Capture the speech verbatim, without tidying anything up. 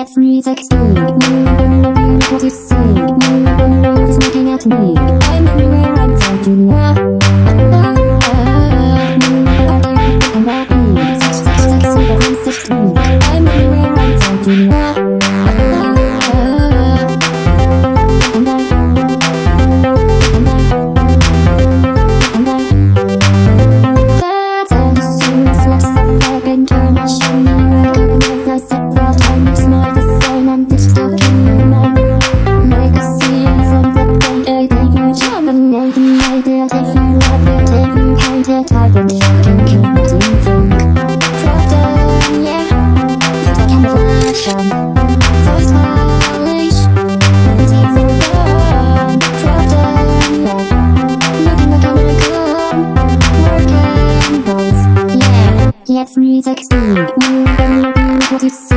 Yet three sixteen. Move, beautiful to see. Move, it's looking at me. I'm everywhere, I'm touching ya. I'm everywhere, I'm touching ya. I've been thinking, can you think? Drop down, yeah. Camouflage, so stylish. Melodies are gone. Drop down, yeah. Looking like American. Working both, yeah. Yet three sixteen. Move and you're beautiful to see.